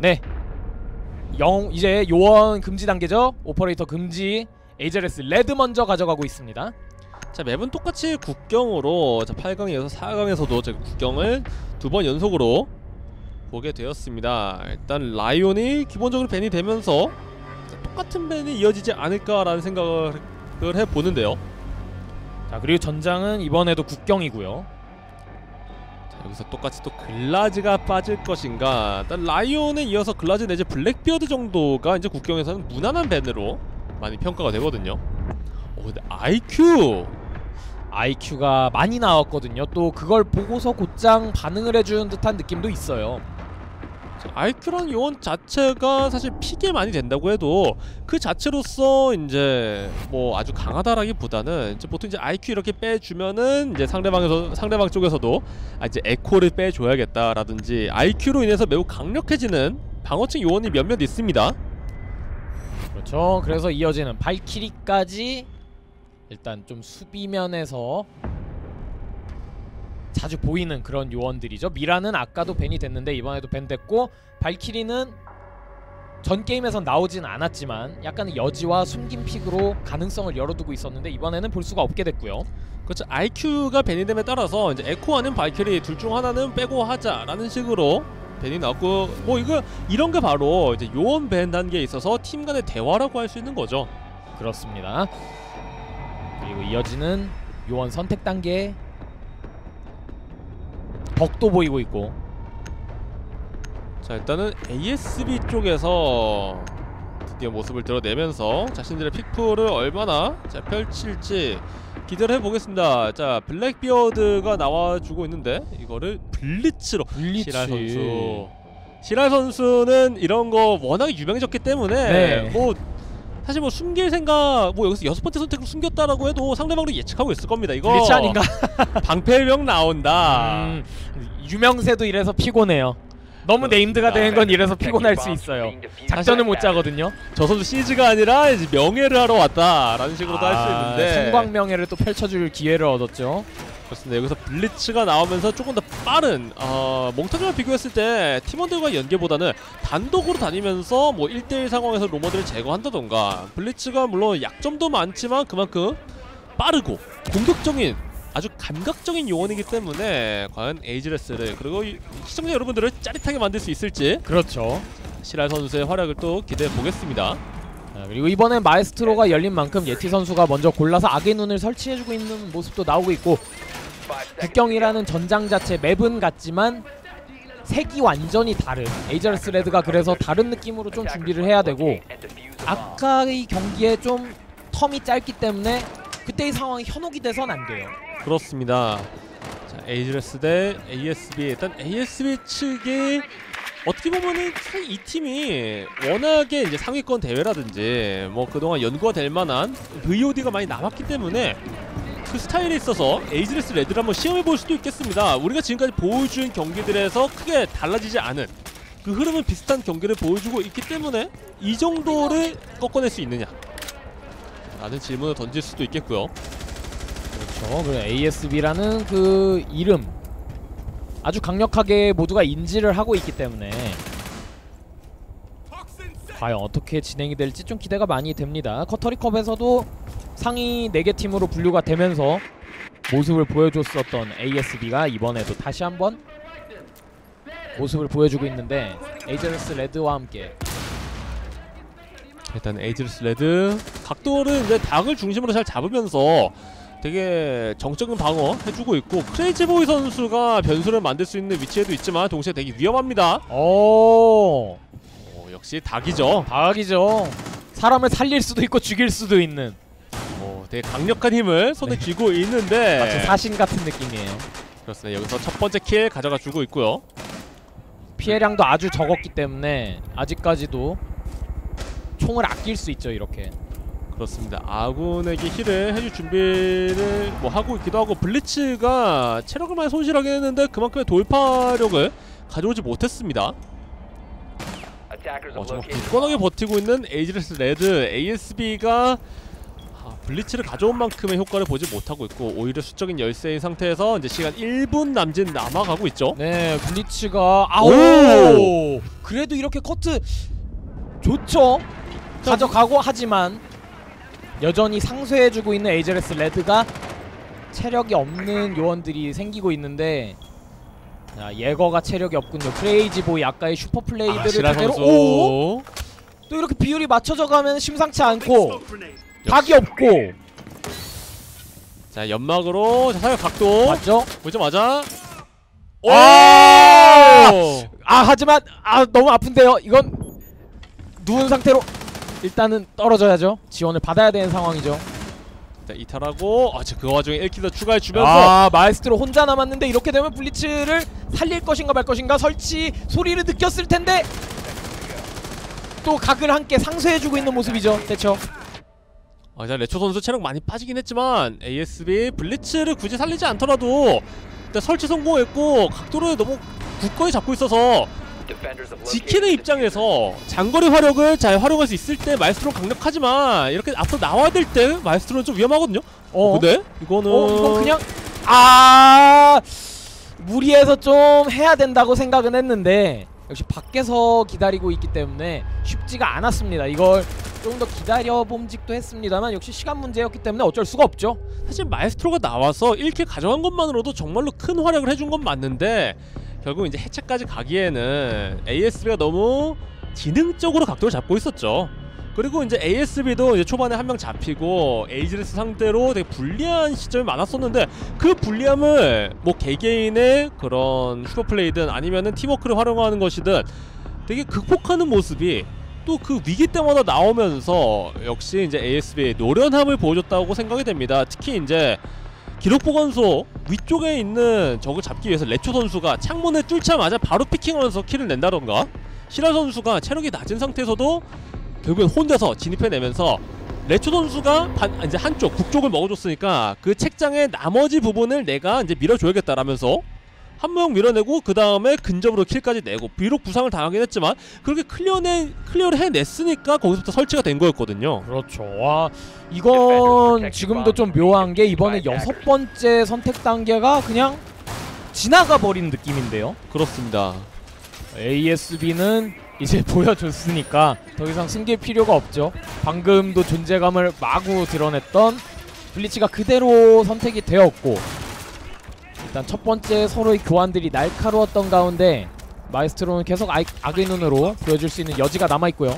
네, 이제 요원 금지 단계죠. 오퍼레이터 금지. 에이젤레스 레드 먼저 가져가고 있습니다. 자, 맵은 똑같이 국경으로, 자 8강에 이어서 4강에서도 제가 국경을 2번 연속으로 보게 되었습니다. 일단 라이온이 기본적으로 밴이 되면서 똑같은 밴이 이어지지 않을까라는 생각을 해보는데요. 자, 그리고 전장은 이번에도 국경이고요. 자, 여기서 똑같이 또 글라즈가 빠질 것인가. 일단 라이온에 이어서 글라즈 내지 블랙비어드 정도가 이제 국경에서는 무난한 밴으로 많이 평가가 되거든요. 근데 IQ가 많이 나왔거든요. 또 그걸 보고서 곧장 반응을 해주는 듯한 느낌도 있어요. IQ라는 요원 자체가 사실 픽이 많이 된다고 해도 그 자체로서 이제 뭐 아주 강하다라기보다는 이제 보통 이제 IQ 이렇게 빼주면은 이제 상대방 쪽에서도 이제 에코를 빼줘야겠다라든지 IQ로 인해서 매우 강력해지는 방어층 요원이 몇몇 있습니다. 그렇죠. 그래서 이어지는 발키리까지 일단 좀 수비면에서 자주 보이는 그런 요원들이죠. 미라는 아까도 밴이 됐는데 이번에도 밴 됐고, 발키리는 전 게임에선 나오진 않았지만 약간의 여지와 숨긴 픽으로 가능성을 열어두고 있었는데 이번에는 볼 수가 없게 됐고요. 그렇죠. IQ가 밴이 됨에 따라서 이제 에코 아닌 발키리 둘 중 하나는 빼고 하자라는 식으로 밴이 나왔고, 뭐 이런 게 바로 이제 요원 밴 단계에 있어서 팀 간의 대화라고 할 수 있는 거죠. 그렇습니다. 그리고 이어지는 요원 선택 단계, 벅도 보이고 있고. 자, 일단은 ASB 쪽에서 드디어 모습을 드러내면서 자신들의 픽풀을 얼마나 펼칠지 기대를 해보겠습니다. 자, 블랙비어드가 나와주고 있는데 이거를 블리츠로. 시랄 선수는 이런 거 워낙에 유명해졌기 때문에 네. 뭐 사실 뭐 숨길 생각, 뭐 여기서 6번째 선택으로 숨겼다라고 해도 상대방도 예측하고 있을 겁니다. 이거 블리츠 아닌가? 방패병 나온다. 유명세도 이래서 피곤해요. 너무 네임드가 되는 건 이래서 피곤할 수 있어요. 작전을 못 짜거든요. 저 선수 시즈가 아니라 이제 명예를 하러 왔다라는 식으로도 할 수 있는데 생광명예를 또 펼쳐줄 기회를 얻었죠. 그렇습니다. 여기서 블리츠가 나오면서 조금 더 빠른, 몽타주와 비교했을 때 팀원들과의 연계보다는 단독으로 다니면서 뭐 1대1 상황에서 로머들을 제거한다던가, 블리츠가 물론 약점도 많지만 그만큼 빠르고 공격적인 아주 감각적인 요원이기 때문에 과연 에이즈레스를, 그리고 시청자 여러분들을 짜릿하게 만들 수 있을지. 그렇죠. 시랄 선수의 활약을 또 기대해 보겠습니다. 그리고 이번엔 마에스트로가 열린 만큼 예티 선수가 먼저 골라서 악의 눈을 설치해주고 있는 모습도 나오고 있고, 국경이라는 전장 자체 맵은 같지만 색이 완전히 다른 에이젤레스 레드가 그래서 다른 느낌으로 좀 준비를 해야 되고, 아까의 경기에 좀 텀이 짧기 때문에 그때의 상황이 현혹이 돼선 안 돼요. 그렇습니다. 자, 에이즈레스 대 ASB. 일단 ASB 측이 어떻게 보면은 이 팀이 워낙에 이제 상위권 대회라든지 뭐 그동안 연구가 될 만한 VOD가 많이 남았기 때문에 그 스타일에 있어서 에이즈레스 레드를 한번 시험해볼 수도 있겠습니다. 우리가 지금까지 보여준 경기들에서 크게 달라지지 않은 그 흐름은 비슷한 경기를 보여주고 있기 때문에 이 정도를 꺾어낼 수 있느냐 라는 질문을 던질 수도 있겠고요. 그렇죠. 그 ASB라는 그 이름 아주 강력하게 모두가 인지를 하고 있기 때문에 과연 어떻게 진행이 될지 좀 기대가 많이 됩니다. 커터리컵에서도 상위 4개 팀으로 분류가 되면서 모습을 보여줬었던 ASB가 이번에도 다시 한번 모습을 보여주고 있는데, 에이젤레스 레드와 함께 일단 에이즈레스 레드 각도를 이제 닭을 중심으로 잘 잡으면서 되게 정적인 방어 해주고 있고, 크레이지보이 선수가 변수를 만들 수 있는 위치에도 있지만 동시에 되게 위험합니다. 오, 역시 닭이죠. 닭이죠. 사람을 살릴 수도 있고 죽일 수도 있는 되게 강력한 힘을 손에 쥐고 있는데 마치 사신 같은 느낌이에요. 그렇습니다. 여기서 첫 번째 킬 가져가 주고 있고요. 피해량도 아주 적었기 때문에 아직까지도 총을 아낄 수 있죠. 이렇게. 그렇습니다. 아군에게 힐을 해줄 준비를 뭐 하고 있기도 하고, 블리츠가 체력을 많이 손실하긴 했는데 그만큼의 돌파력을 가져오지 못했습니다. 정말 굳건하게 버티고 있는 에이즈레스 레드. ASB가 블리츠를 가져온 만큼의 효과를 보지 못하고 있고 오히려 수적인 열세인 상태에서 이제 시간 1분 남짓 남아가고 있죠. 네, 블리츠가 아오! 그래도 이렇게 커트 좋죠. 가져가고 하지만 여전히 상쇄해주고 있는 에이즈레스 레드가 체력이 없는 요원들이 생기고 있는데 자, 예거가 체력이 없군요. 크레이지보이 아까의 슈퍼플레이들을 그대로 오! 또 이렇게 비율이 맞춰져 가면 심상치 않고 각이 없고 자 연막으로 자 사격 각도 맞죠? 보자마자 오! 하지만 너무 아픈데요. 이건 누운 상태로 일단은 떨어져야죠. 지원을 받아야 되는 상황이죠. 자 이탈하고 그 와중에 1킬더 추가해주면서 마에스트로 혼자 남았는데 이렇게 되면 블리츠를 살릴 것인가 말 것인가 설치 소리를 느꼈을 텐데 또 각을 함께 상쇄해주고 있는 모습이죠. 대처. 자 레초 선수 체력 많이 빠지긴 했지만 ASB 블리츠를 굳이 살리지 않더라도 일단 설치 성공했고 각도를 너무 굳건히 잡고 있어서 지키는 입장에서 장거리 화력을 잘 활용할 수 있을 때 마에스트로는 강력하지만 이렇게 앞으로 나와야 될 때 마에스트로는 좀 위험하거든요. 근데 이거는 이건 그냥 무리해서 좀 해야 된다고 생각은 했는데 역시 밖에서 기다리고 있기 때문에 쉽지가 않았습니다. 이걸 좀 더 기다려봄직도 했습니다만 역시 시간 문제였기 때문에 어쩔 수가 없죠. 사실 마에스트로가 나와서 1킬 가져간 것만으로도 정말로 큰 활약을 해준 건 맞는데 결국 이제 해체까지 가기에는 ASB가 너무 지능적으로 각도를 잡고 있었죠. 그리고 이제 ASB도 이제 초반에 한 명 잡히고 에이즈레스 상대로 되게 불리한 시점이 많았었는데 그 불리함을 뭐 개개인의 그런 슈퍼플레이든 아니면은 팀워크를 활용하는 것이든 되게 극복하는 모습이 또 그 위기 때마다 나오면서 역시 이제 ASB의 노련함을 보여줬다고 생각이 됩니다. 특히 이제 기록 보관소 위쪽에 있는 적을 잡기 위해서 레초 선수가 창문을 뚫자마자 바로 피킹하면서 킬을 낸다던가 시라 선수가 체력이 낮은 상태에서도 결국엔 혼자서 진입해내면서 레초 선수가 이제 한쪽 북쪽을 먹어줬으니까 그 책장의 나머지 부분을 내가 이제 밀어줘야겠다라면서 한 명 밀어내고 그 다음에 근접으로 킬까지 내고 비록 부상을 당하긴 했지만 그렇게 클리어를 해냈으니까 거기서부터 설치가 된 거였거든요. 그렇죠. 이건 지금도 좀 묘한 게 이번에 6번째 선택 단계가 그냥 지나가 버린 느낌인데요. 그렇습니다. ASB는 이제 보여줬으니까 더 이상 숨길 필요가 없죠. 방금도 존재감을 마구 드러냈던 블리츠가 그대로 선택이 되었고 일단 첫 번째 서로의 교환들이 날카로웠던 가운데 마에스트로는 계속 악의 눈으로 보여줄 수 있는 여지가 남아있고요.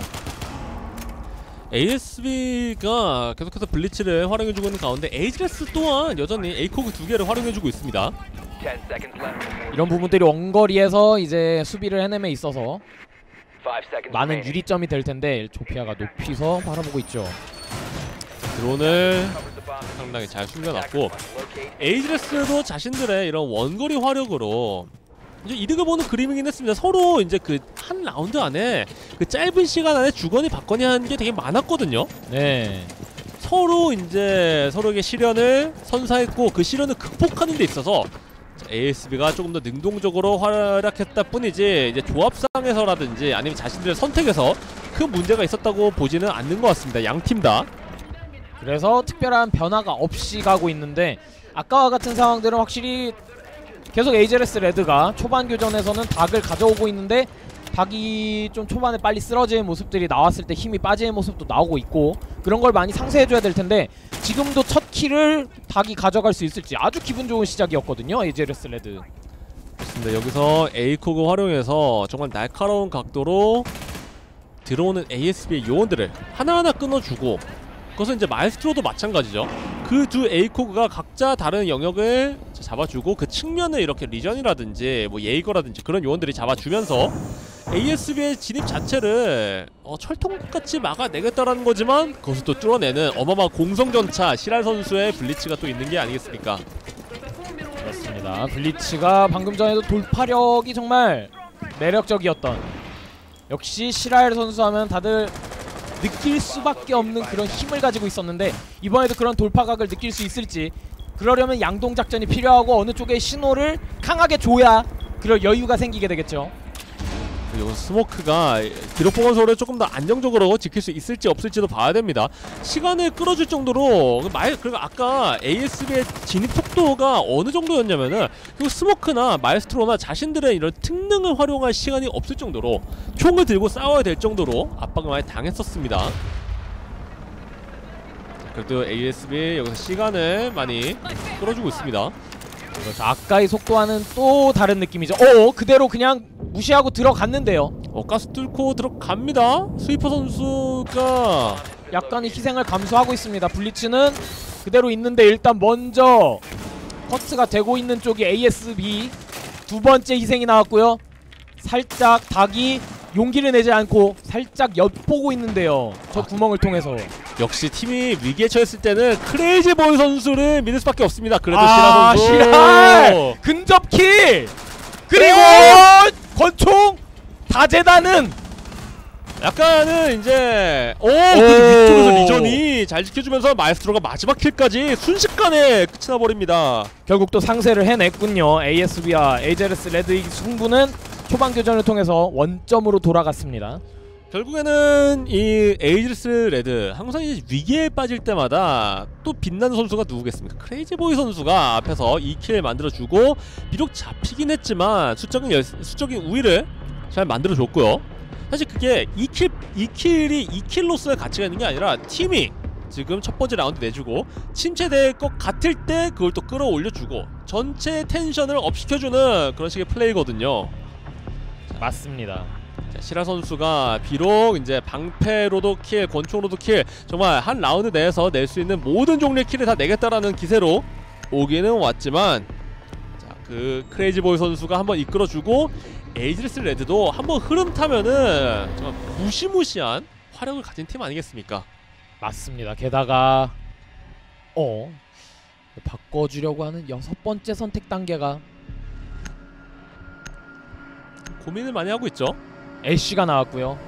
ASB가 계속해서 블리츠를 활용해주고 있는 가운데 에이즈레스 또한 여전히 에이코그 2개를 활용해주고 있습니다. 이런 부분들이 원거리에서 이제 수비를 해냄에 있어서 많은 유리점이 될 텐데 조피아가 높이서 바라보고 있죠. 드론을 상당히 잘 숨겨놨고 에이즈레스도 자신들의 이런 원거리 화력으로 이제 이득을 보는 그림이긴 했습니다. 서로 이제 그 한 라운드 안에 그 짧은 시간 안에 주거니 받거니 하는 게 되게 많았거든요. 네. 서로 이제 서로에게 시련을 선사했고 그 시련을 극복하는 데 있어서 ASB가 조금 더 능동적으로 활약했다 뿐이지 이제 조합상에서라든지 아니면 자신들의 선택에서 큰 문제가 있었다고 보지는 않는 것 같습니다. 양 팀 다. 그래서 특별한 변화가 없이 가고 있는데 아까와 같은 상황들은 확실히 계속 에이즈레스 레드가 초반 교전에서는 닭을 가져오고 있는데 닭이 좀 초반에 빨리 쓰러지는 모습들이 나왔을 때 힘이 빠지는 모습도 나오고 있고 그런 걸 많이 상쇄해줘야 될 텐데 지금도 첫 킬을 닭이 가져갈 수 있을지 아주 기분 좋은 시작이었거든요. 에이즈레스 레드. 그렇습니다. 여기서 에이코그 활용해서 정말 날카로운 각도로 들어오는 ASB의 요원들을 하나하나 끊어주고 그것은 이제 마에스트로도 마찬가지죠. 그 두 에이코그가 각자 다른 영역을 잡아주고 그 측면을 이렇게 리전이라든지 뭐 예이거라든지 그런 요원들이 잡아주면서 ASB의 진입 자체를 철통같이 막아내겠다라는 거지만 그것을 또 뚫어내는 어마어마한 공성전차 시랄 선수의 블리츠가 또 있는 게 아니겠습니까? 그렇습니다. 블리츠가 방금 전에도 돌파력이 정말 매력적이었던 역시 시랄 선수 하면 다들 느낄 수밖에 없는 그런 힘을 가지고 있었는데 이번에도 그런 돌파각을 느낄 수 있을지 그러려면 양동작전이 필요하고 어느 쪽에 신호를 강하게 줘야 그럴 여유가 생기게 되겠죠. 그리고 스모크가 기록 보관소를 조금 더 안정적으로 지킬 수 있을지 없을지도 봐야 됩니다. 시간을 끌어줄 정도로 그리고 아까 ASB의 진입 속도가 어느 정도였냐면은 그 스모크나 마에스트로나 자신들의 이런 특능을 활용할 시간이 없을 정도로 총을 들고 싸워야 될 정도로 압박을 많이 당했었습니다. 그래도 ASB 여기서 시간을 많이 끌어주고 있습니다. 그렇죠. 아까의 속도와는 또 다른 느낌이죠. 그대로 그냥 무시하고 들어갔는데요. 가스 뚫고 들어갑니다. 스위퍼 선수가 약간의 희생을 감수하고 있습니다. 블리츠는 그대로 있는데 일단 먼저 커트가 되고 있는 쪽이 ASB 두 번째 희생이 나왔고요. 살짝 닭이 용기를 내지 않고 살짝 엿보고 있는데요. 저 구멍을 통해서. 역시 팀이 위기에 처했을 때는 크레이지 보이 선수를 믿을 수밖에 없습니다. 그래도 시라 선수 시랄! 근접킬! 그리고 권총! 다재다능! 약간은 이제 위쪽에서 리전이 잘 지켜주면서 마에스트로가 마지막 킬까지 순식간에 끝이 나버립니다. 결국 또 상세를 해냈군요. ASB와 에이제르스 레드의 승부는 초반 교전을 통해서 원점으로 돌아갔습니다. 결국에는 이 에이지스 레드 항상 이제 위기에 빠질 때마다 또 빛나는 선수가 누구겠습니까? 크레이지보이 선수가 앞에서 2킬 만들어주고 비록 잡히긴 했지만 수적인 우위를 잘 만들어줬고요. 사실 그게 2킬이 2킬로서의 가치가 있는 게 아니라 팀이 지금 첫 번째 라운드 내주고 침체될 것 같을 때 그걸 또 끌어올려주고 전체 텐션을 업시켜주는 그런 식의 플레이거든요. 맞습니다. 시라 선수가 비록 이제 방패로도 킬, 권총으로도 킬, 정말 한 라운드 내에서 낼 수 있는 모든 종류의 킬을 다 내겠다라는 기세로 오기는 왔지만, 자, 그 크레이지보이 선수가 한번 이끌어주고 에이지스 레드도 한번 흐름 타면은 정말 무시무시한 화력을 가진 팀 아니겠습니까? 맞습니다. 게다가 바꿔주려고 하는 6번째 선택 단계가 고민을 많이 하고 있죠. 애쉬가 나왔고요.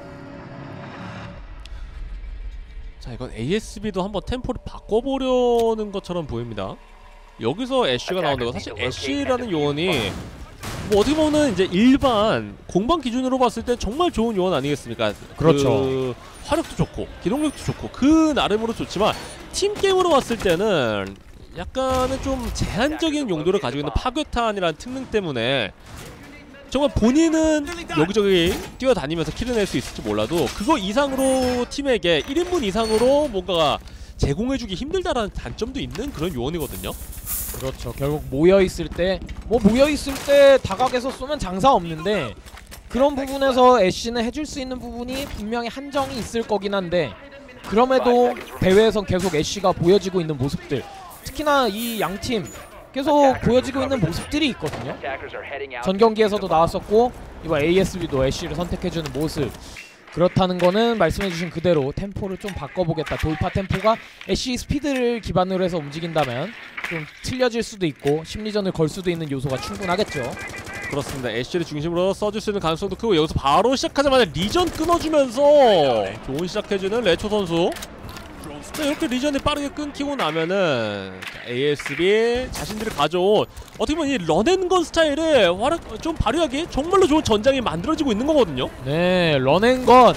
자, 이건 ASB도 한번 템포를 바꿔보려는 것처럼 보입니다. 여기서 애쉬가 나오는 거, 사실 애쉬라는 요원이 뭐 어떻게 보면 이제 일반 공방 기준으로 봤을 때 정말 좋은 요원 아니겠습니까? 그렇죠. 그 화력도 좋고 기동력도 좋고 그 나름으로 좋지만 팀 게임으로 봤을 때는 약간은 좀 제한적인 용도를 가지고 있는 파괴탄이라는 특능 때문에 정말 본인은 여기저기 뛰어다니면서 킬을 낼 수 있을지 몰라도 그거 이상으로 팀에게 1인분 이상으로 뭔가가 제공해주기 힘들다라는 단점도 있는 그런 요원이거든요. 그렇죠. 결국 모여있을 때 모여있을 때 다각에서 쏘면 장사 없는데 그런 부분에서 애쉬는 해줄 수 있는 부분이 분명히 한정이 있을 거긴 한데 그럼에도 대회에선 계속 애쉬가 보여지고 있는 모습들, 특히나 이 양팀 계속 보여지고 있는 모습들이 있거든요. 전 경기에서도 나왔었고 이번 ASB도 애쉬를 선택해주는 모습, 그렇다는 거는 말씀해주신 그대로 템포를 좀 바꿔보겠다. 돌파 템포가 애쉬 스피드를 기반으로 해서 움직인다면 좀 틀려질 수도 있고 심리전을 걸 수도 있는 요소가 충분하겠죠. 그렇습니다. 애쉬를 중심으로 써줄 수 있는 가능성도 크고 여기서 바로 시작하자마자 리전 끊어주면서 좋은 시작해주는 레초 선수. 이렇게 리전이 빠르게 끊기고 나면은 ASB 자신들이 가져온 어떻게 보면 이 런앤건 스타일의 활약 좀 발휘하기 정말로 좋은 전장이 만들어지고 있는 거거든요. 네, 런앤건.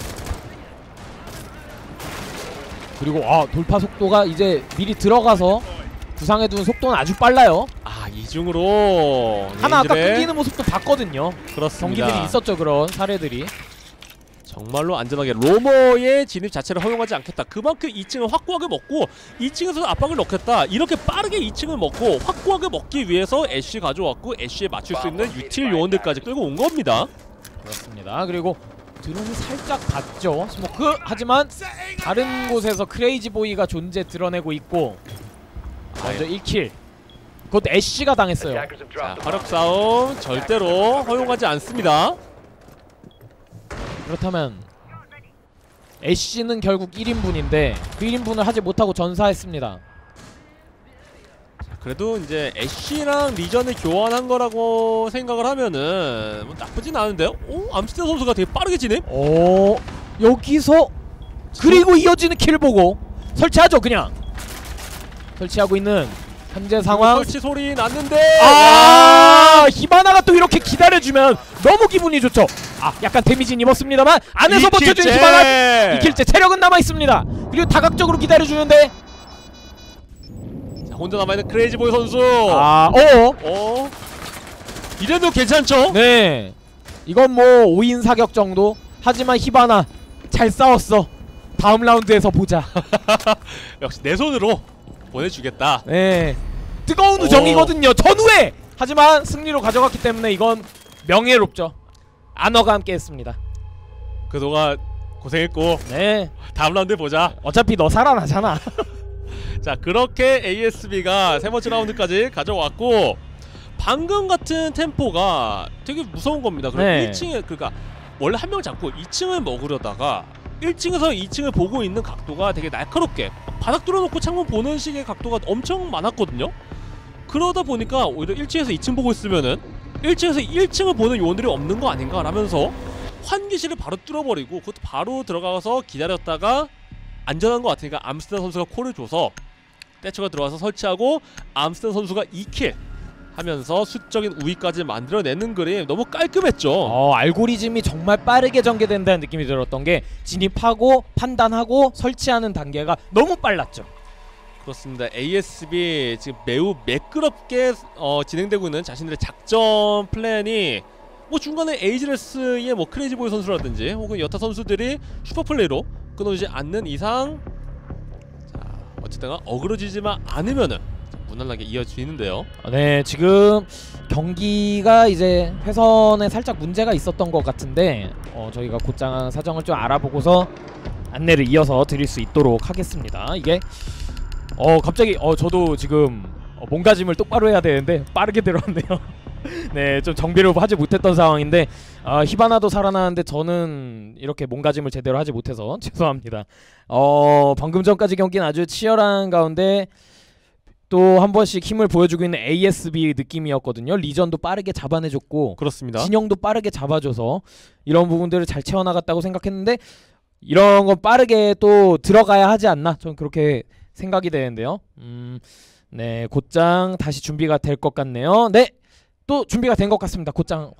그리고 돌파 속도가 이제 미리 들어가서 구상해둔 속도는 아주 빨라요. 이중으로 하나 아까 끊기는 모습도 봤거든요. 그렇습니다. 경기들이 있었죠, 그런 사례들이. 정말로 안전하게 로머의 진입 자체를 허용하지 않겠다. 그만큼 2층을 확고하게 먹고 2층에서 압박을 넣겠다. 이렇게 빠르게 2층을 먹고 확고하게 먹기 위해서 애쉬 가져왔고 애쉬에 맞출 수 있는 유틸 요원들까지 끌고 온 겁니다. 그렇습니다. 그리고 드론이 살짝 봤죠, 스모크. 하지만 다른 곳에서 크레이지보이가 존재 드러내고 있고 먼저 1킬. 그것도 애쉬가 당했어요. 자, 화력 싸움 절대로 허용하지 않습니다. 그렇다면 애쉬는 결국 1인분인데 그 1인분을 하지 못하고 전사했습니다. 그래도 이제 애쉬랑 리전을 교환한 거라고 생각을 하면은 뭐 나쁘진 않은데요? 암스테드 선수가 되게 빠르게 진입? 여기서 그리고 이어지는 킬 보고 설치하죠. 그냥 설치하고 있는 현재 상황. 설치 소리 났는데 히바나가 또 이렇게 기다려주면 너무 기분이 좋죠. 약간 데미지는 입었습니다만 안에서 버텨주는 히바나. 이킬째 체력은 남아있습니다. 그리고 다각적으로 기다려주는데 자, 혼자 남아있는 크레이지보이 선수. 이래도 괜찮죠? 네, 이건 뭐 5인 사격 정도. 하지만 히바나 잘 싸웠어. 다음 라운드에서 보자. 역시 내 손으로 보내주겠다. 네, 뜨거운 우정이거든요. 전후에. 하지만 승리로 가져갔기 때문에 이건 명예롭죠. 아너가 함께 했습니다. 그동안 고생했고 네, 다음 라운드에 보자. 어차피 너 살아나잖아. 자, 그렇게 ASB가 세 번째 라운드까지 가져왔고, 방금 같은 템포가 되게 무서운 겁니다. 그리고 네. 1층에 그러니까 원래 한 명 잡고 2층을 먹으려다가 1층에서 2층을 보고 있는 각도가 되게 날카롭게 바닥 뚫어놓고 창문 보는 식의 각도가 엄청 많았거든요. 그러다 보니까 오히려 1층에서 2층 보고 있으면은 1층에서 1층을 보는 요원들이 없는 거 아닌가 라면서 환기실을 바로 뚫어버리고 그것도 바로 들어가서 기다렸다가 안전한 것 같으니까 암스테르 선수가 콜을 줘서 떼처가 들어와서 설치하고 암스테르 선수가 2킬 하면서 수적인 우위까지 만들어내는 그림 너무 깔끔했죠. 알고리즘이 정말 빠르게 전개된다는 느낌이 들었던 게 진입하고 판단하고 설치하는 단계가 너무 빨랐죠. 그렇습니다. ASB 지금 매우 매끄럽게 진행되고 있는 자신들의 작전 플랜이 뭐 중간에 에이지레스의 뭐 크레이지보이 선수라든지 혹은 여타 선수들이 슈퍼플레이로 끊어지지 않는 이상 자 어쨌든 어그러지지만 않으면은 무난하게 이어지는데요. 네, 지금 경기가 이제 회선에 살짝 문제가 있었던 것 같은데 저희가 곧장 사정을 좀 알아보고서 안내를 이어서 드릴 수 있도록 하겠습니다. 이게 갑자기 저도 지금 몸가짐을 똑바로 해야 되는데 빠르게 들어왔네요. 네, 좀 정비를 하지 못했던 상황인데 히바나도 살아나는데 저는 이렇게 몸가짐을 제대로 하지 못해서 죄송합니다. 방금 전까지 경기는 아주 치열한 가운데 또 한 번씩 힘을 보여주고 있는 ASB 느낌이었거든요. 리전도 빠르게 잡아내줬고 그렇습니다. 진영도 빠르게 잡아줘서 이런 부분들을 잘 채워나갔다고 생각했는데 이런 건 빠르게 또 들어가야 하지 않나 저는 그렇게 생각이 되는데요. 네, 곧장 다시 준비가 될 것 같네요. 네, 또 준비가 된 것 같습니다. 곧장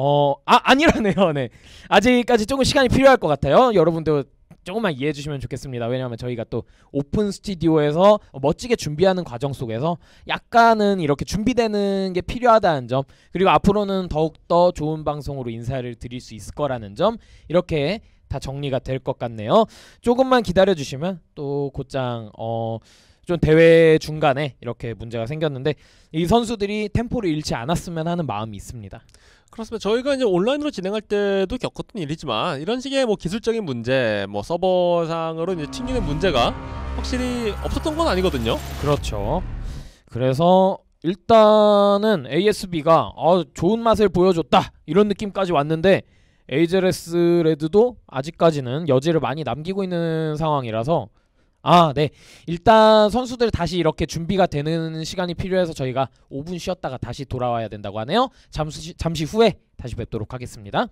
아니라네요. 네, 아직까지 조금 시간이 필요할 것 같아요. 여러분들 조금만 이해해 주시면 좋겠습니다. 왜냐하면 저희가 또 오픈 스튜디오에서 멋지게 준비하는 과정 속에서 약간은 이렇게 준비되는 게 필요하다는 점, 그리고 앞으로는 더욱더 좋은 방송으로 인사를 드릴 수 있을 거라는 점, 이렇게 다 정리가 될 것 같네요. 조금만 기다려 주시면 또 곧장 좀 대회 중간에 이렇게 문제가 생겼는데 이 선수들이 템포를 잃지 않았으면 하는 마음이 있습니다. 그렇습니다. 저희가 이제 온라인으로 진행할 때도 겪었던 일이지만 이런 식의 뭐 기술적인 문제, 뭐 서버상으로 이제 튕기는 문제가 확실히 없었던 건 아니거든요. 그렇죠. 그래서 일단은 ASB가 좋은 맛을 보여줬다 이런 느낌까지 왔는데 에이즈레스 레드도 아직까지는 여지를 많이 남기고 있는 상황이라서 네, 일단 선수들 다시 이렇게 준비가 되는 시간이 필요해서 저희가 5분 쉬었다가 다시 돌아와야 된다고 하네요. 잠시 후에 다시 뵙도록 하겠습니다.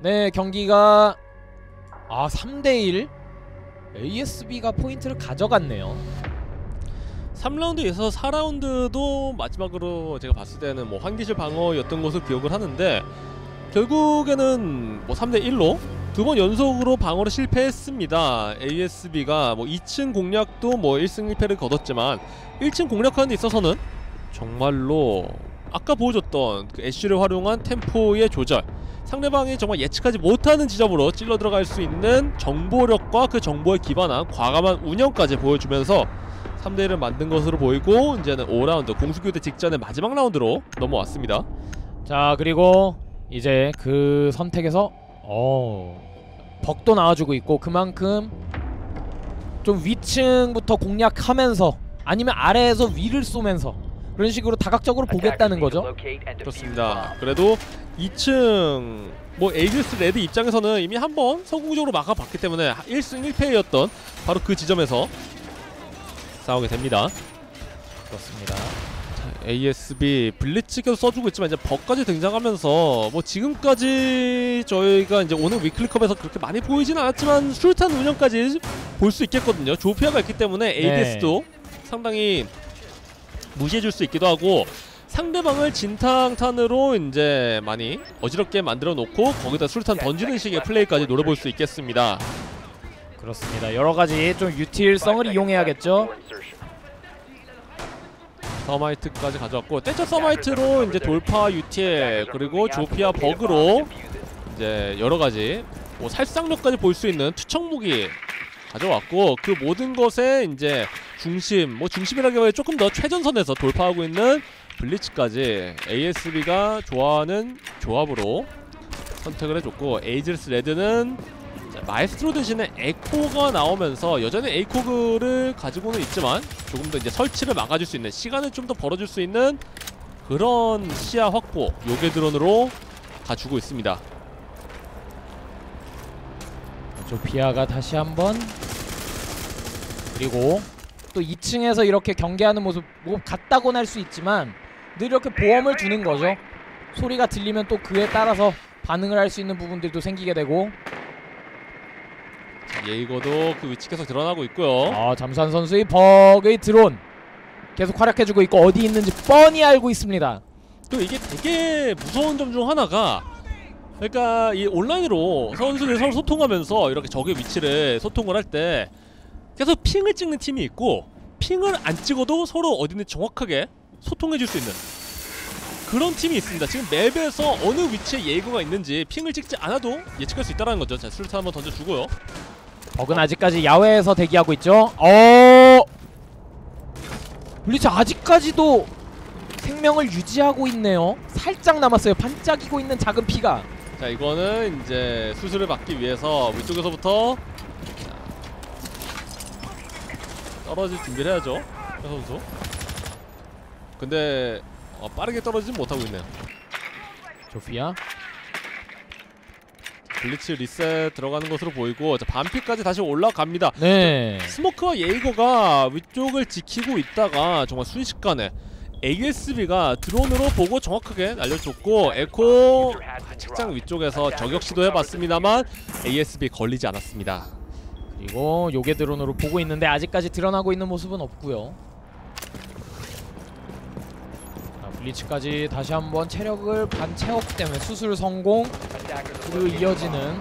네, 경기가 3대1 ASB가 포인트를 가져갔네요. 3라운드에서 4라운드도 마지막으로 제가 봤을 때는 뭐 환기실 방어였던 것을 기억을 하는데 결국에는 뭐 3대1로 두 번 연속으로 방어를 실패했습니다. ASB가 뭐 2층 공략도 뭐 1승 1패를 거뒀지만 1층 공략하는 데 있어서는 정말로 아까 보여줬던 그 애쉬를 활용한 템포의 조절, 상대방이 정말 예측하지 못하는 지점으로 찔러 들어갈 수 있는 정보력과 그 정보에 기반한 과감한 운영까지 보여주면서 3대1을 만든 것으로 보이고 이제는 5라운드 공수교대 직전의 마지막 라운드로 넘어왔습니다. 자, 그리고 이제 그 선택에서 벅도 나와주고 있고 그만큼 좀 위층부터 공략하면서 아니면 아래에서 위를 쏘면서 그런 식으로 다각적으로 보겠다는 거죠. 그렇습니다. 그래도 2층 뭐 에이지스 레드 입장에서는 이미 한번 성공적으로 막아봤기 때문에 1승 1패였던 바로 그 지점에서 싸우게 됩니다. 그렇습니다. ASB 블리츠 계속 써주고 있지만 이제 벅까지 등장하면서 뭐 지금까지 저희가 이제 오늘 위클리컵에서 그렇게 많이 보이지는 않았지만 술탄 운영까지 볼 수 있겠거든요. 조피아가 있기 때문에 ADS도 상당히 무시해줄 수 있기도 하고 상대방을 진탕탄으로 이제 많이 어지럽게 만들어 놓고 거기다 술탄 던지는 식의 플레이까지 노려볼 수 있겠습니다. 그렇습니다. 여러가지 좀 유틸성을 이용해야겠죠. 서마이트까지 가져왔고 떼처 서마이트로 이제 돌파 유틸 그리고 조피아 버그로 이제 여러가지 뭐 살상력까지 볼 수 있는 투척 무기 가져왔고 그 모든 것에 이제 중심 뭐 중심이라기보다 조금 더 최전선에서 돌파하고 있는 블리츠까지 ASB가 좋아하는 조합으로 선택을 해줬고 에이지스 레드는 마에스트로 대신에 에코가 나오면서 여전히 에이코그를 가지고는 있지만 조금 더 이제 설치를 막아줄 수 있는 시간을 좀 더 벌어줄 수 있는 그런 시야 확보 요괴 드론으로 가주고 있습니다. 조피아가 다시 한번 그리고 또 2층에서 이렇게 경계하는 모습 뭐 같다고는 할 수 있지만 늘 이렇게 보험을 두는 거죠. 소리가 들리면 또 그에 따라서 반응을 할 수 있는 부분들도 생기게 되고 예이거도 그 위치 계속 드러나고 있고요. 잠수한 선수의 버그의 드론 계속 활약해주고 있고 어디 있는지 뻔히 알고 있습니다. 또 이게 되게 무서운 점 중 하나가 그러니까 이 온라인으로 선수들이 서로 소통하면서 이렇게 적의 위치를 소통을 할 때 계속 핑을 찍는 팀이 있고 핑을 안 찍어도 서로 어디 있는지 정확하게 소통해줄 수 있는 그런 팀이 있습니다. 지금 맵에서 어느 위치에 예이거가 있는지 핑을 찍지 않아도 예측할 수 있다는 거죠. 자, 술탄 한번 던져주고요. 버그는 아직까지 야외에서 대기하고 있죠. 블리츠 아직까지도 생명을 유지하고 있네요. 살짝 남았어요. 반짝이고 있는 작은 피가. 자, 이거는 이제 수술을 받기 위해서 위쪽에서부터 떨어질 준비를 해야죠. 선수. 근데 빠르게 떨어지진 못하고 있네요. 조피아 블리츠 리셋 들어가는 것으로 보이고 자, 반피까지 다시 올라갑니다. 네. 스모크와 예이거가 위쪽을 지키고 있다가 정말 순식간에 ASB가 드론으로 보고 정확하게 날려줬고 에코 책장 위쪽에서 저격 시도해봤습니다만 ASB 걸리지 않았습니다. 그리고 요괴 드론으로 보고 있는데 아직까지 드러나고 있는 모습은 없고요. 블리츠까지 다시 한번 체력을 반 채웠기 때문에 수술 성공 그리고 이어지는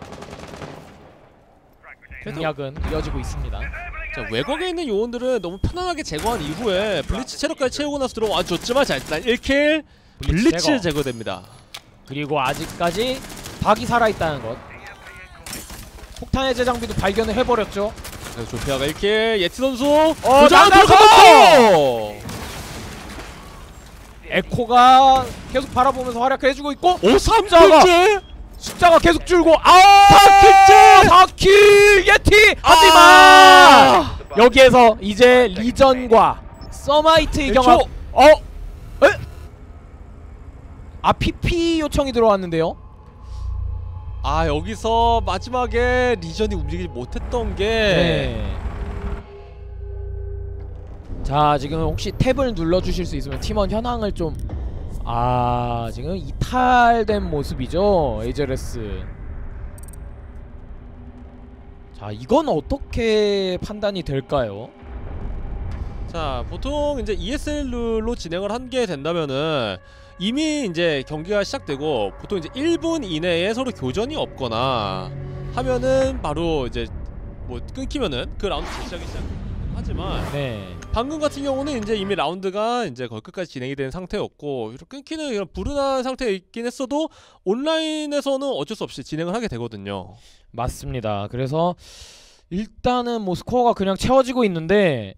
공략은 이어지고 있습니다. 자, 외곽에 있는 요원들은 너무 편안하게 제거한 이후에 블리츠 체력까지 채우고 나서 들어와 줬지만 자, 일단 1킬 블리츠 제거됩니다. 그리고 아직까지 박이 살아있다는 것. 폭탄 해제 장비도 발견을 해버렸죠. 그래서 조피아가 1킬 예티 선수 나가서 에코가 계속 바라보면서 활약을 해주고 있고 3킬째 숫자가 계속 줄고 4킬째 4킬 예티 하지만 여기에서 이제 리전과 서마이트의 경합 PP 요청이 들어왔는데요. 여기서 마지막에 리전이 움직이지 못했던 게 자, 지금 혹시 탭을 눌러주실 수 있으면 팀원 현황을 좀 아, 지금 이탈된 모습이죠, 에이저레스. 자, 이건 어떻게 판단이 될까요? 자, 보통 이제 ESL 룰로 진행을 하게 된다면은 이미 이제 경기가 시작되고 보통 이제 1분 이내에 서로 교전이 없거나 하면은 바로 이제 뭐 끊기면은 그 라운드 시작이 하지만 네. 방금 같은 경우는 이제 이미 라운드가 이제 거의 끝까지 진행이 된 상태였고 이렇게 끊기는 이런 불운한 상태에 있긴 했어도 온라인에서는 어쩔 수 없이 진행을 하게 되거든요. 맞습니다. 그래서 일단은 뭐 스코어가 그냥 채워지고 있는데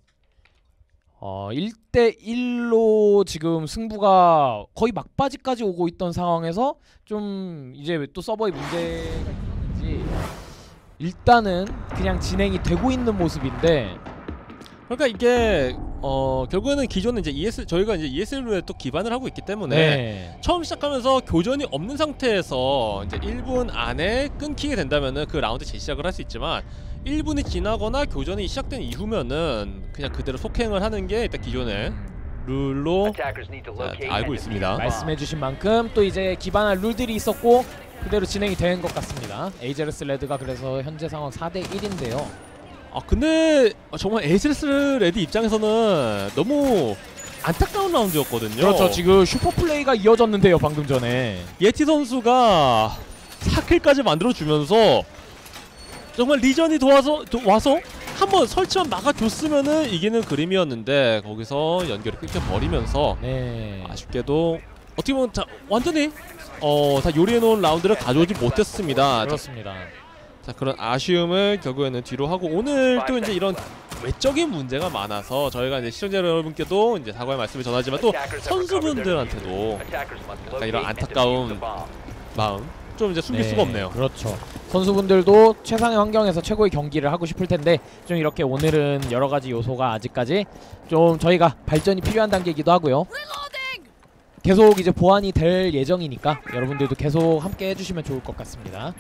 1대1로 지금 승부가 거의 막바지까지 오고 있던 상황에서 좀 이제 또 서버의 문제가 있는지 일단은 그냥 진행이 되고 있는 모습인데, 그러니까 이게 결국에는 기존은 이제 저희가 이제 ESL에 또 기반을 하고 있기 때문에 네. 처음 시작하면서 교전이 없는 상태에서 이제 1분 안에 끊기게 된다면은 그 라운드 재시작을 할 수 있지만 1분이 지나거나 교전이 시작된 이후면은 그냥 그대로 속행을 하는 게 일단 기존의 룰로 알고 있습니다. 말씀해주신 만큼 또 이제 기반한 룰들이 있었고 그대로 진행이 된 것 같습니다. 에이저레스 레드가 그래서 현재 상황 4대1인데요. 아 근데 정말 에이저레스 레드 입장에서는 너무 안타까운 라운드였거든요. 그렇죠. 지금 슈퍼플레이가 이어졌는데요, 방금 전에. 예티 선수가 4킬까지 만들어주면서 정말 리전이 와서 한번 설치만 막아줬으면은 이기는 그림이었는데 거기서 연결이 끊겨버리면서 네. 아쉽게도 어떻게 보면 완전히 다 요리해놓은 라운드를 가져오지 못했습니다. 그렇습니다. 자, 그런 아쉬움을 결국에는 뒤로 하고 오늘 또 이제 이런 외적인 문제가 많아서 저희가 이제 시청자 여러분께도 이제 사과의 말씀을 전하지만 또 선수분들한테도 약간 이런 안타까운 마음 좀 이제 숨길 수가 없네요. 그렇죠. 선수분들도 최상의 환경에서 최고의 경기를 하고 싶을 텐데 좀 이렇게 오늘은 여러 가지 요소가 아직까지 좀 저희가 발전이 필요한 단계이기도 하고요. 계속 이제 보완이 될 예정이니까 여러분들도 계속 함께 해주시면 좋을 것 같습니다.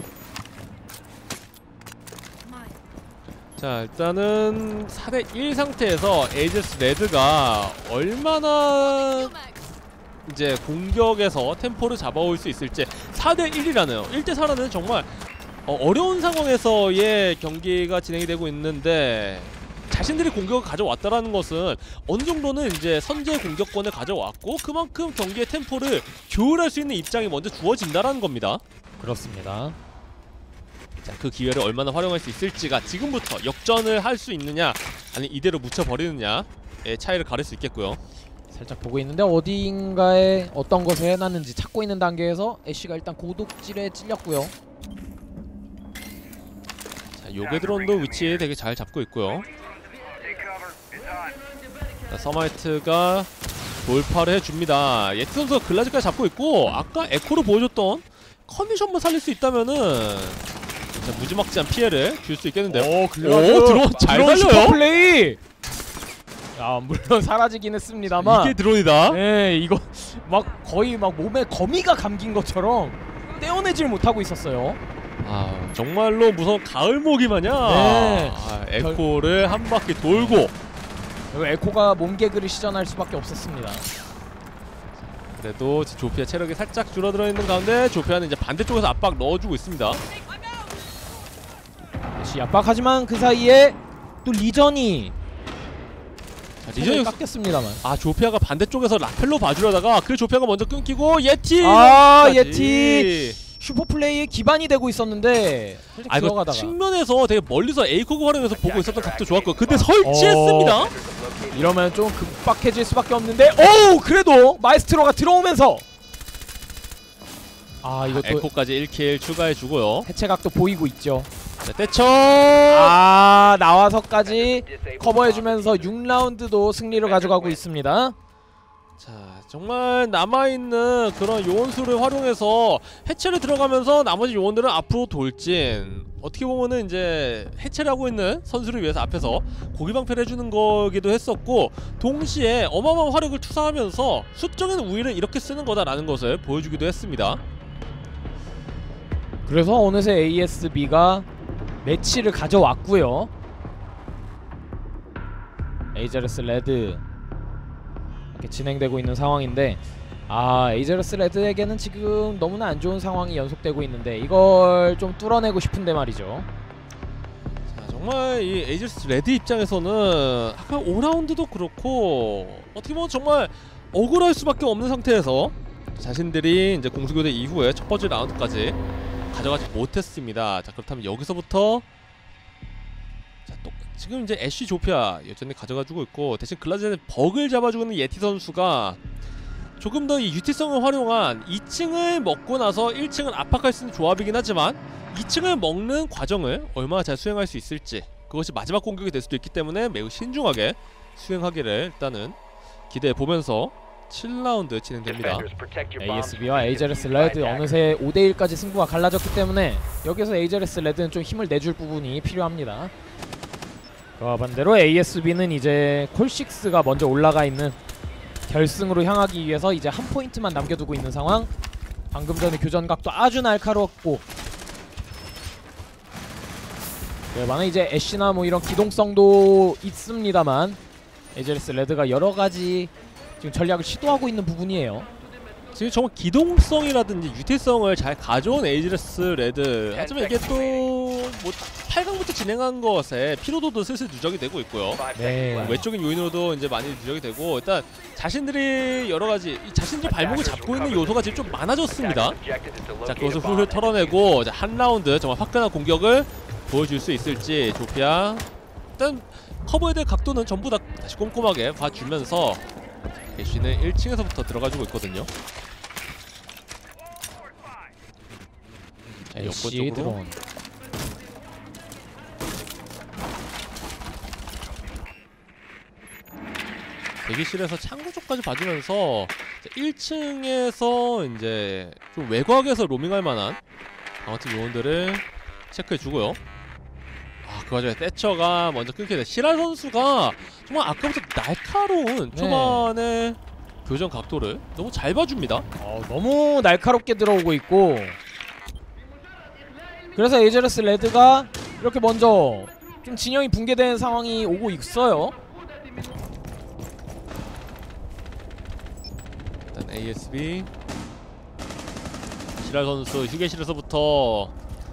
자, 일단은 4대1 상태에서 에이저레스 레드가 얼마나 이제 공격에서 템포를 잡아올 수 있을지 4대1이라는 1대4라는 정말 어려운 상황에서의 경기가 진행이 되고 있는데 자신들이 공격을 가져왔다라는 것은 어느 정도는 이제 선제 공격권을 가져왔고 그만큼 경기의 템포를 조율할 수 있는 입장이 먼저 주어진다라는 겁니다. 그렇습니다. 자, 그 기회를 얼마나 활용할 수 있을지가 지금부터 역전을 할 수 있느냐 아니 이대로 묻혀버리느냐의 차이를 가릴 수 있겠고요. 살짝 보고 있는데 어디인가에 어떤 것을 해놨는지 찾고 있는 단계에서 애쉬가 일단 고독질에 찔렸고요. 자, 요게드론도 위치 되게 잘 잡고 있고요. 자, 서마이트가 돌파를 해줍니다. 예티 선수가 글라즈까지 잡고 있고 아까 에코로 보여줬던 컨디션만 살릴 수 있다면은 자, 무지막지한 피해를 줄 수 있겠는데요. 오, 드론 잘 살려요. 슈퍼플레이. 야, 물론 사라지긴 했습니다만 이게 드론이다. 네, 이거 막 거의 막 몸에 거미가 감긴 것처럼 떼어내질 못하고 있었어요. 아, 정말로 무서운 가을모기 마냥 네. 에코를 한 바퀴 돌고 그리고 에코가 몸개그를 시전할 수밖에 없었습니다. 그래도 조피아 체력이 살짝 줄어들어 있는 가운데 조피아는 이제 반대쪽에서 압박 넣어주고 있습니다. 다시 압박하지만 그 사이에 또 리전이 리전이 깎였습니다만. 아, 조피아가 반대쪽에서 라펠로 봐주려다가 그 조피아가 먼저 끊기고 예티 예티 슈퍼플레이의 기반이 되고 있었는데 살짝 이거 들어가다가 측면에서 되게 멀리서 에이코그 활용해서 보고 있었던 각도 좋았고 근데 설치했습니다. 이러면 좀 급박해질 수밖에 없는데 오, 그래도 마에스트로가 들어오면서 이것도 에코까지 1킬 추가해주고요. 해체각도 보이고 있죠. 자, 떼쳐 나와서까지 커버해주면서 6라운드도 승리를 가져가고 있습니다. 자, 정말 남아있는 그런 요원수를 활용해서 해체를 들어가면서 나머지 요원들은 앞으로 돌진 어떻게 보면은 이제 해체를 하고 있는 선수를 위해서 앞에서 고기방패를 해주는 거기도 했었고 동시에 어마어마한 화력을 투사하면서 수적인 우위를 이렇게 쓰는 거다라는 것을 보여주기도 했습니다. 그래서 어느새 ASB가 매치를 가져왔고요. 에이저레스 레드 이렇게 진행되고 있는 상황인데 에이제러스 레드에게는 지금 너무나 안 좋은 상황이 연속되고 있는데 이걸 좀 뚫어내고 싶은데 말이죠. 자, 정말 이 에이제러스 레드 입장에서는 아까 5라운드도 그렇고 어떻게 보면 정말 억울할 수밖에 없는 상태에서 자신들이 이제 공수교대 이후에 첫 번째 라운드까지 가져가지 못했습니다. 자, 그렇다면 여기서부터 자, 또 지금 이제 애쉬 조피아 여전히 가져가지고 있고 대신 글라즈는 벅을 잡아주고 있는 예티 선수가 조금 더 이 유티성을 활용한 2층을 먹고 나서 1층을 압박할 수 있는 조합이긴 하지만 2층을 먹는 과정을 얼마나 잘 수행할 수 있을지 그것이 마지막 공격이 될 수도 있기 때문에 매우 신중하게 수행하기를 일단은 기대해보면서 7라운드 진행됩니다. ASB와 에이제러스 레드 어느새 5대1까지 승부가 갈라졌기 때문에 여기서 에이제러스 레드는 좀 힘을 내줄 부분이 필요합니다. 그와 반대로 ASB는 이제 콜6가 먼저 올라가 있는 결승으로 향하기 위해서 이제 한 포인트만 남겨두고 있는 상황. 방금 전에 교전각도 아주 날카로웠고 만약 이제 애쉬나 뭐 이런 기동성도 있습니다만 에이제러스 레드가 여러가지 지금 전략을 시도하고 있는 부분이에요. 지금 정말 기동성이라든지 유태성을 잘 가져온 에이제러스 레드. 하지만 이게 또 뭐 8강부터 진행한 것에 피로도도 슬슬 누적이 되고 있고요. 네. 외적인 요인으로도 이제 많이 누적이 되고 일단 자신들이 여러가지 자신들이 발목을 잡고 있는 요소가 지금 좀 많아졌습니다. 자, 그것을 훌훌 털어내고 한 라운드 정말 화끈한 공격을 보여줄 수 있을지 조피아. 일단 커버해야 될 각도는 전부 다 다시 꼼꼼하게 봐주면서 애쉬는 1층에서부터 들어가지고 있거든요. 자, 애쉬 드론. 대기실에서 창고 쪽까지 봐주면서 1층에서 이제 좀 외곽에서 로밍할 만한 강화팀 요원들을 체크해주고요. 그 와중에 세처가 먼저 끊게 돼. 시랄 선수가 정말 아까부터 날카로운 초반에 교전 각도를 너무 잘 봐줍니다. 너무 날카롭게 들어오고 있고 그래서 에이제러스 레드가 이렇게 먼저 좀 진영이 붕괴되는 상황이 오고 있어요. 일단 ASB 시랄 선수 휴게실에서부터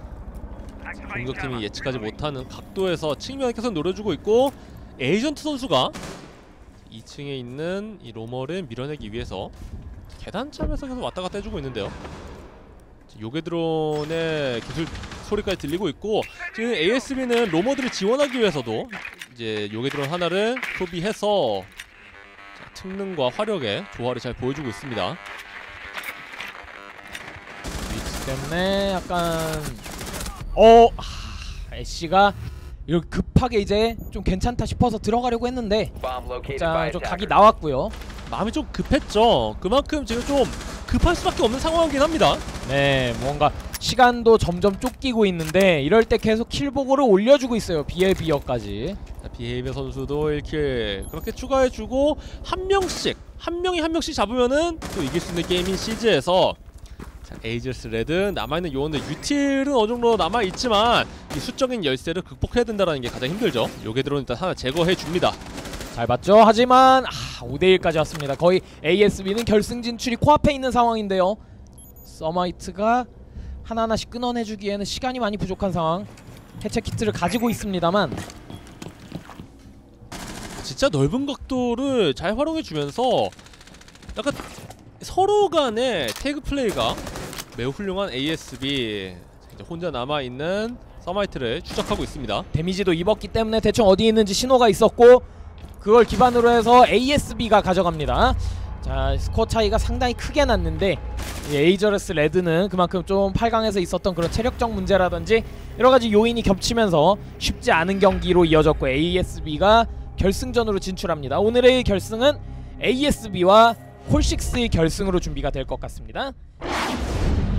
공격팀이 예측하지 못하는 각도에서 측면을 계속 노려주고 있고 에이전트 선수가 2층에 있는 이 로머를 밀어내기 위해서 계단참에서 계속 왔다갔다 해주고 있는데요. 요괴드론의 기술 소리까지 들리고 있고 지금 ASB는 로머들을 지원하기 위해서도 이제 요괴드론 하나를 소비해서 특능과 화력의 조화를 잘 보여주고 있습니다. 위치 때문에 약간 애쉬가 이렇게 급하게 이제 좀 괜찮다 싶어서 들어가려고 했는데 자, 좀 각이 나왔고요. 마음이 좀 급했죠. 그만큼 지금 좀 급할 수밖에 없는 상황이긴 합니다. 네, 뭔가 시간도 점점 쫓기고 있는데 이럴 때 계속 킬보고를 올려주고 있어요. 비에비어까지. 비헤이비어 선수도 1킬 그렇게 추가해주고 한 명이 한 명씩 잡으면은 또 이길 수 있는 게임인 시즈에서 에이제러스 레드 남아있는 요원들 유틸은 어느정도 남아있지만 이 수적인 열세를 극복해야 된다는 게 가장 힘들죠. 요괴드론 일단 하나 제거해줍니다. 잘 봤죠? 하지만 5대1까지 왔습니다. 거의 ASB는 결승 진출이 코앞에 있는 상황인데요. 서마이트가 하나하나씩 끊어내주기에는 시간이 많이 부족한 상황. 해체 키트를 가지고 있습니다만 진짜 넓은 각도를 잘 활용해주면서 약간 서로 간의 태그 플레이가 매우 훌륭한 ASB. 이제 혼자 남아있는 서마이트를 추적하고 있습니다. 데미지도 입었기 때문에 대충 어디 있는지 신호가 있었고 그걸 기반으로 해서 ASB가 가져갑니다. 자, 스코어 차이가 상당히 크게 났는데 에이제러스 레드는 그만큼 좀 8강에서 있었던 그런 체력적 문제라든지 여러가지 요인이 겹치면서 쉽지 않은 경기로 이어졌고 ASB가 결승전으로 진출합니다. 오늘의 결승은 ASB와 콜6의 결승으로 준비가 될 것 같습니다.